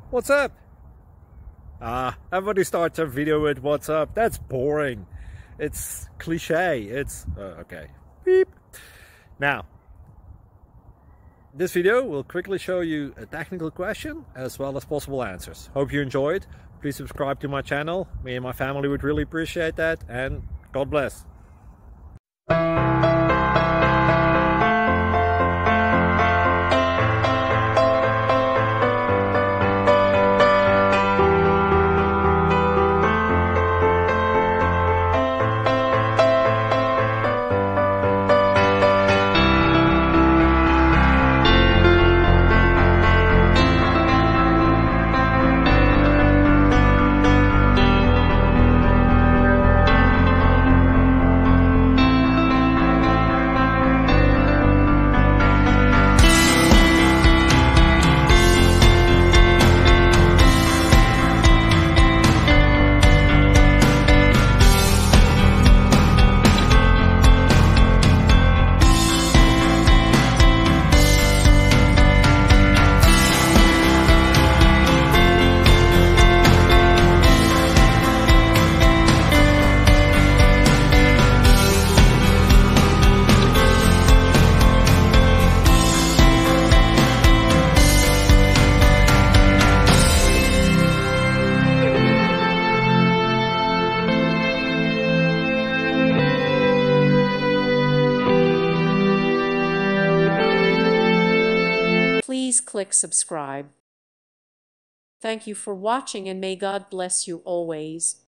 What's up? Everybody starts a video with what's up. That's boring. It's cliche. It's okay. Beep. Now, this video will quickly show you a technical question as well as possible answers. Hope you enjoyed. Please subscribe to my channel. Me and my family would really appreciate that, and God bless. Please click subscribe. Thank you for watching, and may God bless you always.